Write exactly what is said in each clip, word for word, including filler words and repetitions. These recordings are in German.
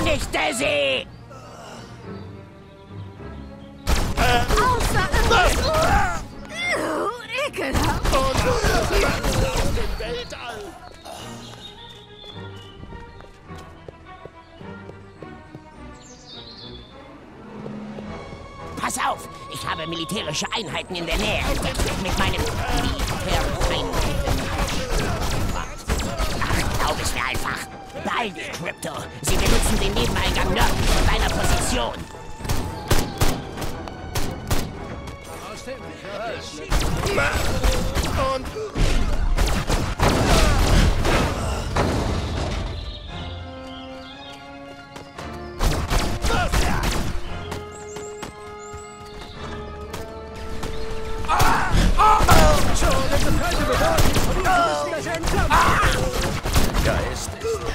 Vernichte sie! Außerirdisch! Ekelhaft! Aus dem Weltall! Pass auf! Ich habe militärische Einheiten in der Nähe entdeckt mit meinem Militäreinheiten. Ach, glaub es mir einfach! Beeil dich, Crypto! Sie benutzen den Nebeneingang nördlich von deiner Position! Und... Geist.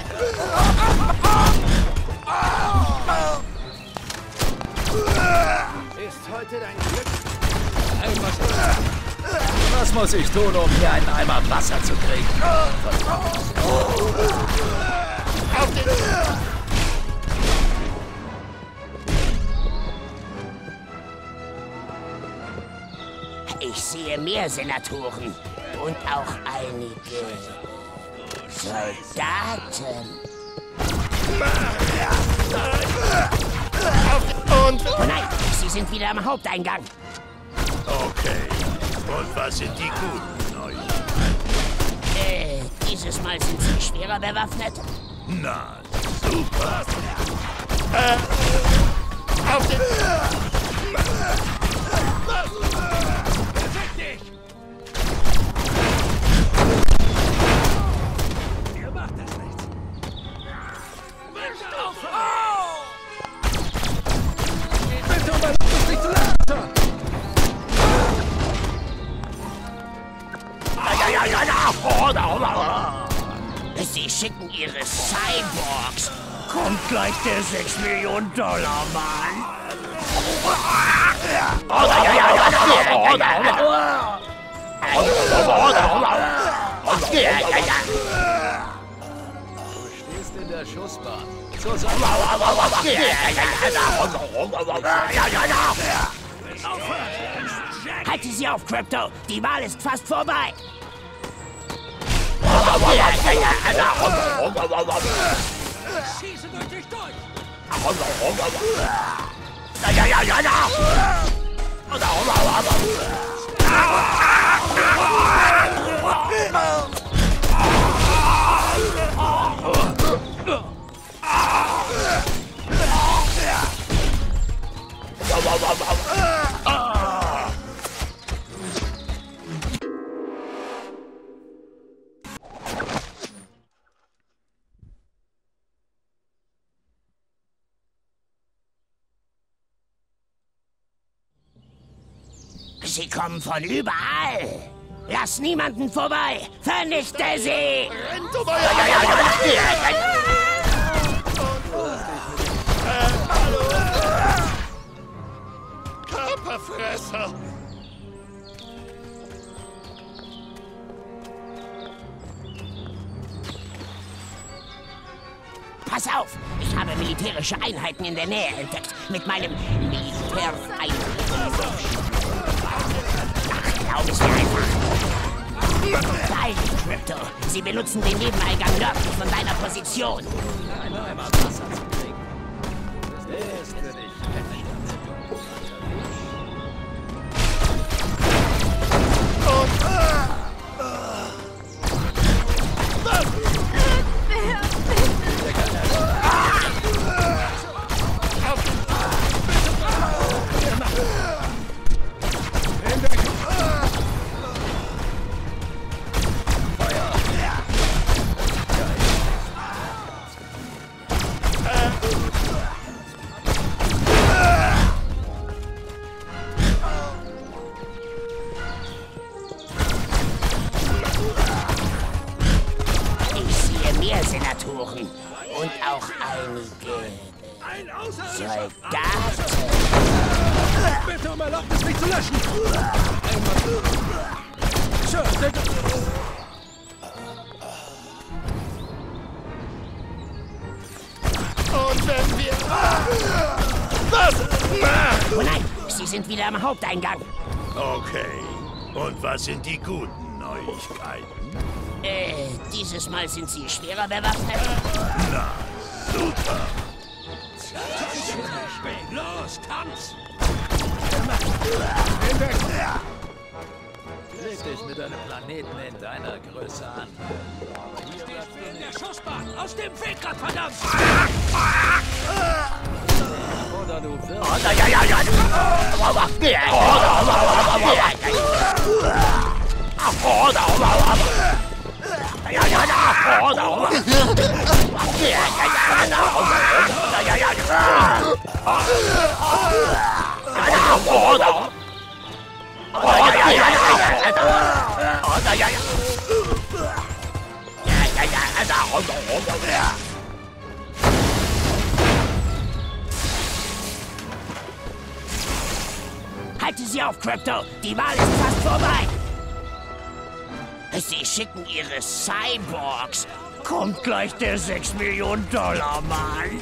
Ist heute dein Glück? Was muss ich tun, um hier einen Eimer Wasser zu kriegen? Auf den... Ich sehe mehr Senatoren und auch einige Soldaten. Und... Oh nein, sie sind wieder am Haupteingang. Okay. Und was sind die guten Neuigkeiten? Äh, dieses Mal sind sie schwerer bewaffnet. Na, super. Äh, auf den... Ihr macht das nicht. Bitte um Erlaubnis, mich zu lassen! Sie schicken ihre Cyborgs. Kommt gleich der sechs Millionen Dollar Mann. Du stehst in der Schussbahn. Zur Seite. Halte sie auf, Crypto. Die Wahl ist fast vorbei. Schieße durch dich durch! Sie kommen von überall. Lass niemanden vorbei. Vernichte sie. Rennt um euer... Körperfresser! Pass auf, ich habe militärische Einheiten in der Nähe entdeckt mit meinem Militäreinheiten. Ach, glaub es mir einfach. Beeil dich, Crypto. Sie benutzen den Nebeneingang nördlich von deiner Position. Einen Eimer Wasser zu kriegen. Das ist für dich. Senatoren und auch einige Soldaten. Bitte um Erlaubnis, mich zu löschen! Sir, bitte! Und... wenn wir... Was? Oh nein, sie sind wieder am Haupteingang. Okay. Und was sind die guten Neuigkeiten? Äh, dieses Mal sind sie schwerer bewaffnet. Na, super. Los, tanz! Leg dich mit deinem Planeten in deiner Größe an. In der Schussbahn! Aus dem Weg, grad verdammt! Oder du wirst... Ja, ja, ja, ja. Halte sie auf, Crypto! Die Wahl ist fast vorbei! Sie schicken ihre Cyborgs. Kommt gleich der sechs Millionen Dollar Mann.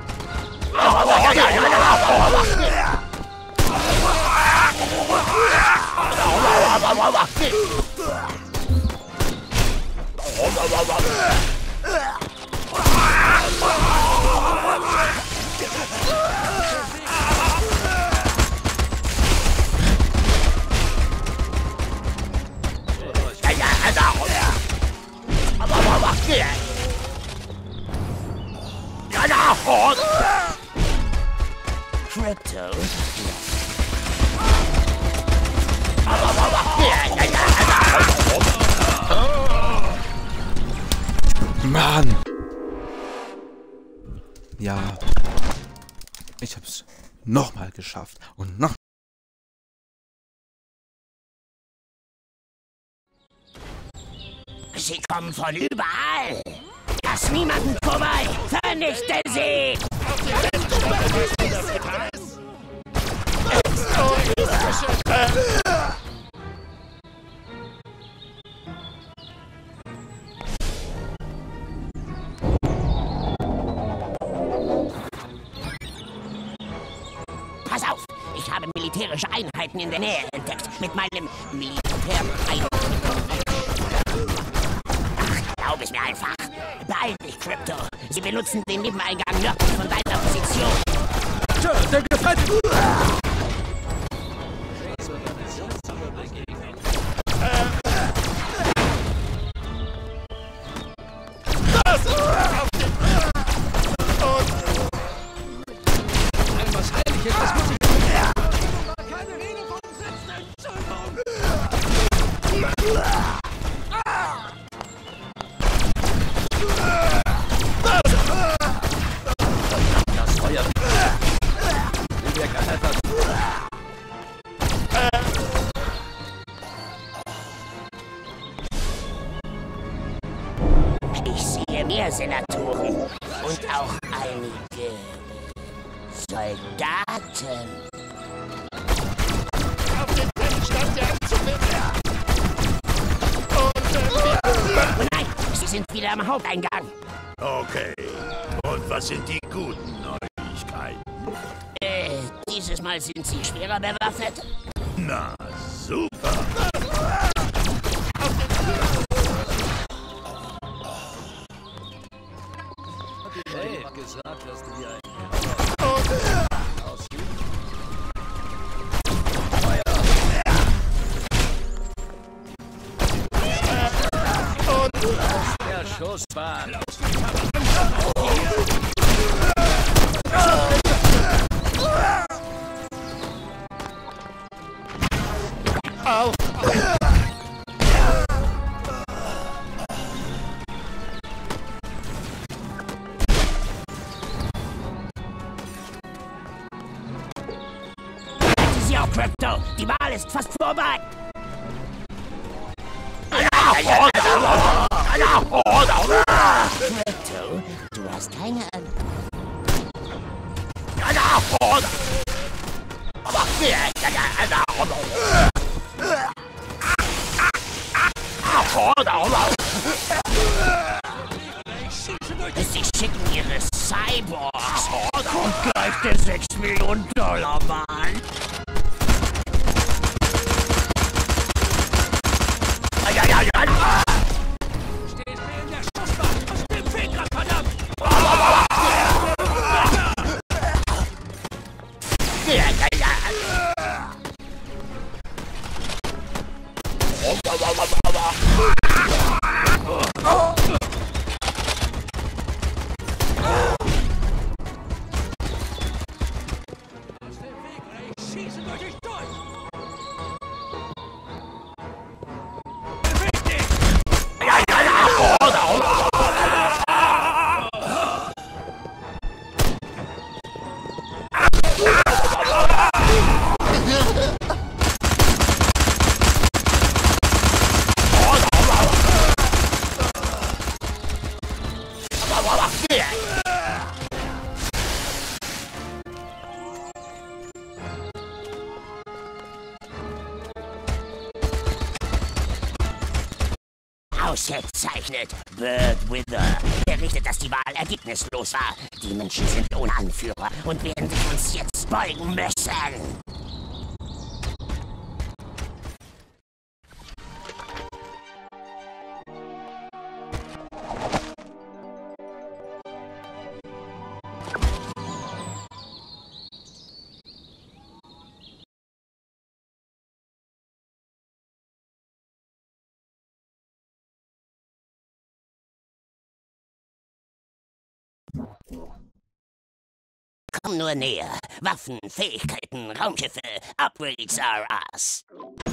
Crypto. Mann! Ja. Ich hab's nochmal geschafft. Und noch. Sie kommen von überall. Lass niemanden vorbei. Vernichte sie! Pass auf! Ich habe militärische Einheiten in der Nähe entdeckt. Mit meinem Militär... Glaub es mir einfach. Beeil dich, Crypto. Sie benutzen den Nebeneingang nördlich von deiner Position. Tja, der gefällt mir. Was Heiliges, das muss ich... Keine Rede von Selbstentzündung! Das Feuer. Will mir keiner etwas. Ich sehe mehr Senatoren und auch einige Soldaten. Auf den Feld stand der Anzug. Oh nein, sie sind wieder am Haupteingang. Okay. Und was sind die guten Neuigkeiten? Äh, dieses Mal sind sie schwerer bewaffnet. Na, super. Hey, gesagt, dass du dir ein... Der Schussbahn. Auf. Sie auf, Crypto. Die Wahl ist fast vorbei. Crypto, du hast keine Ahnung. Sie schicken ihre Cyborgs. echte sechs Millionen Dollar Mann. Ja, ja, ja. Steht mir in der Schussbahn! Aus dem Weg, verdammt! Ja, ja, ja. Ich schieße durch dich durch! Ausgezeichnet. Bird Wither berichtet, dass die Wahl ergebnislos war. Die Menschen sind ohne Anführer und werden sich uns jetzt beugen müssen. Komm nur näher. Waffen, Fähigkeiten, Raumschiffe, Upgrades are us.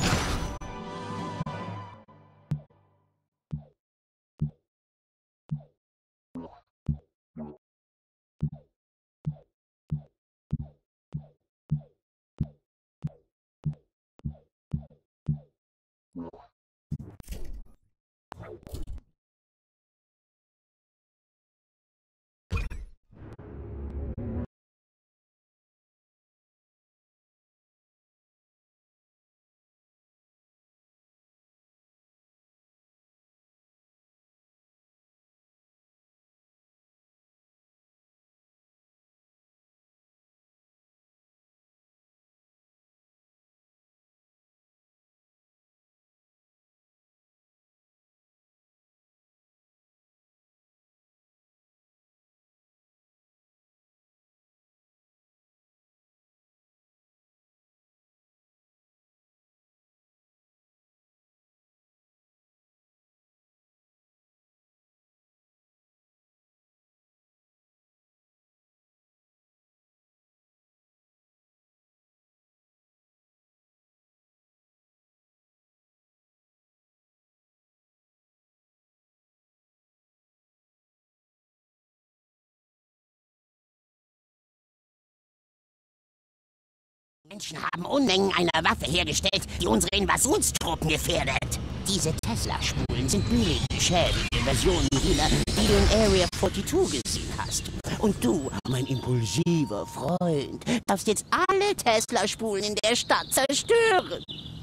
Menschen haben Unmengen einer Waffe hergestellt, die unsere Invasionstruppen gefährdet. Diese Tesla-Spulen sind nur beschädigte Versionen jener, die du in Area zweiundvierzig gesehen hast. Und du, mein impulsiver Freund, darfst jetzt alle Tesla-Spulen in der Stadt zerstören.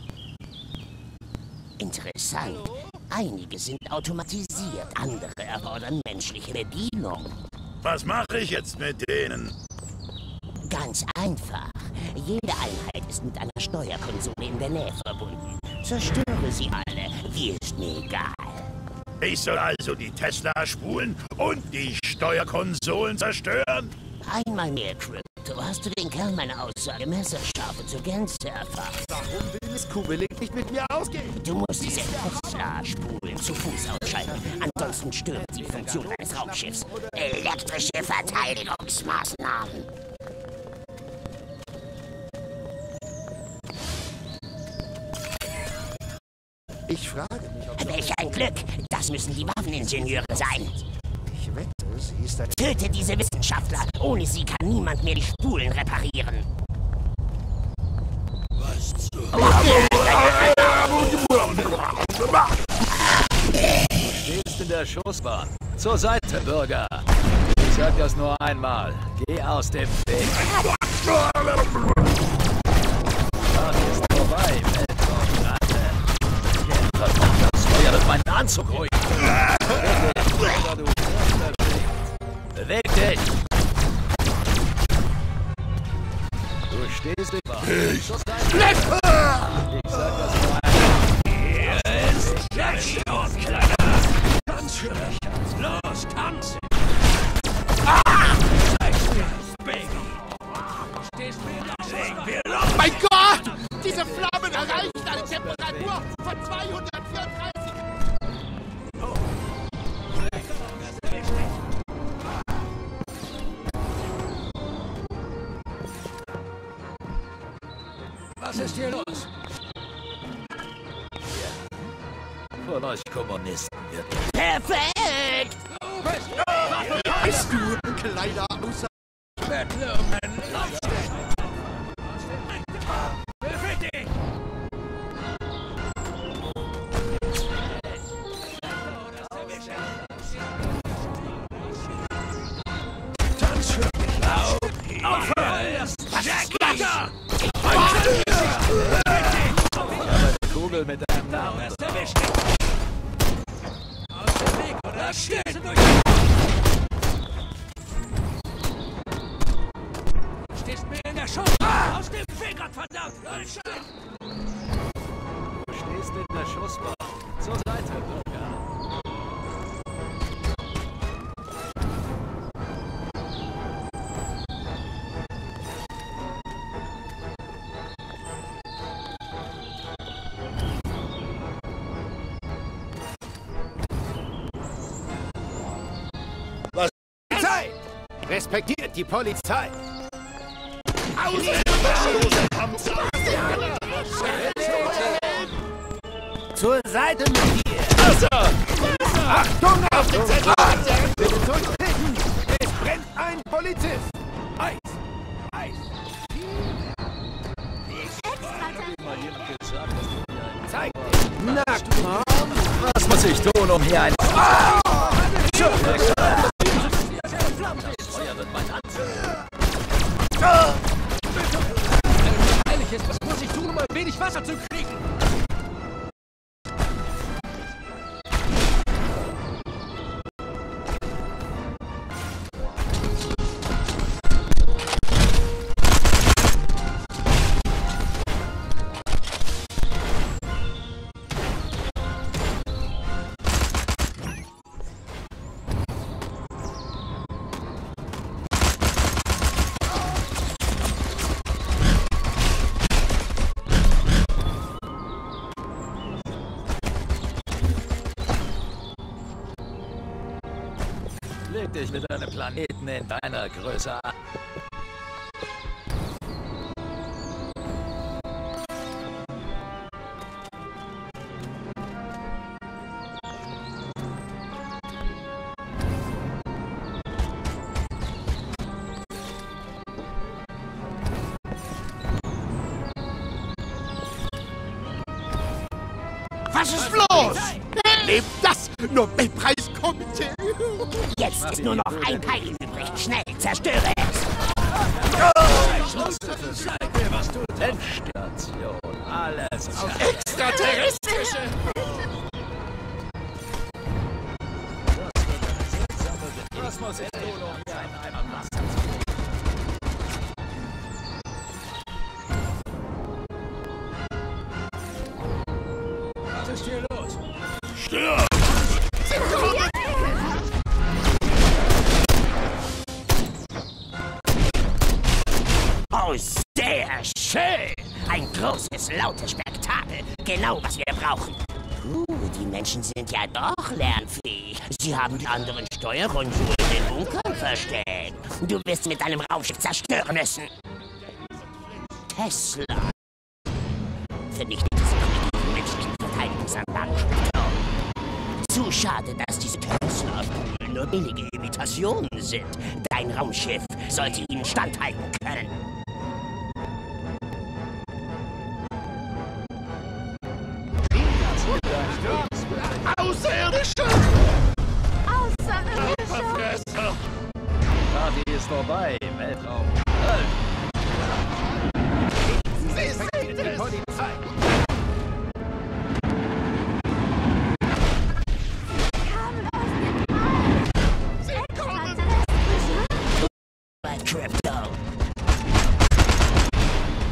Interessant. Einige sind automatisiert, andere erfordern menschliche Bedienung. Was mache ich jetzt mit denen? Ganz einfach. Jede Einheit ist mit einer Steuerkonsole in der Nähe verbunden. Zerstöre sie alle, wie ist mir egal. Ich soll also die Tesla-Spulen und die Steuerkonsolen zerstören? Einmal mehr, Crypto, hast du den Kern meiner Aussage messerscharf und zur Gänze erfasst. Warum will es Kubelik nicht mit mir ausgehen? Du musst diese Tesla-Spulen zu Fuß ausschalten, ansonsten stört die Funktion eines Raumschiffs. Elektrische Verteidigungsmaßnahmen. Ich frage mich, ob... Welch ein Glück! Das müssen die Waffeningenieure sein. Ich wette, sie ist ein... Töte diese Wissenschaftler. Ohne sie kann niemand mehr die Spulen reparieren. Was zur... Du stehst in der Schussbahn. Zur Seite, Bürger. Ich sag das nur einmal. Geh aus dem Weg. Das ist vorbei, Weltraumratte. Verdammt, das Feuer wird meinen Anzug ruhig. Beweg dich! Stehst du wahr? Ich sag das nur einmal. Hier ist Jackstone, Kleiner. Tanz für mich. Los, tanz. Mein Gott! Diese Flammen erreichen eine Temperatur von zweihundertvierunddreißig. Was ist hier los? Von euch Kommunisten wird Perfekt! Bist du ein kleiner Außer... Kugel mit deinem Namen. Aus dem Weg, oder? Stehst du durch? Stehst mir in der Schuss. Aus dem Weg, Gottverdammt! Du stehst in der Schussbahn. Zur Seite, Bürger. Respektiert die Polizei! Zur Seite mit dir! Achtung auf den Zettel! Bitte zurücktreten! Es brennt ein Polizist! Eis! Eis! Zeig dich! Nackt! Was muss ich tun, um hier ein... Ah! Was muss ich tun, um ein wenig Wasser zu kriegen? Leg dich mit deinem Planeten in deiner Größe an. Was ist los? Lebt das Nobelpreiskomitee? Jetzt ist nur noch ein Teil übrig. Schnell, zerstöre es! Zeig mir, was du Endstation. Alles auf Extraterrestrische! Was muss ich tun, um hier einen Eimer Wasser zu kriegen? Was ist hier los? Stirb! Oh, sehr schön! Ein großes, lautes Spektakel. Genau, was wir brauchen. Uh, die Menschen sind ja doch lernfähig. Sie haben die anderen Steuerkonsolen in Bunkern versteckt. Du wirst sie mit deinem Raumschiff zerstören müssen. Tesla. Vernichtet diese primitiven menschlichen Verteidigungsanlagen später. Zu schade, dass diese Tesla-Spulen nur billige Imitationen sind. Dein Raumschiff sollte ihnen standhalten können. Außerirdische! Außerirdische! Die Party ist vorbei im Weltraum. Sie sind die Polizei! Sie kommen aus dem All! Extraterrestrische! Bei Crypto.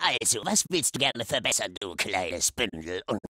Also, was willst du gerne verbessern, du kleines Bündel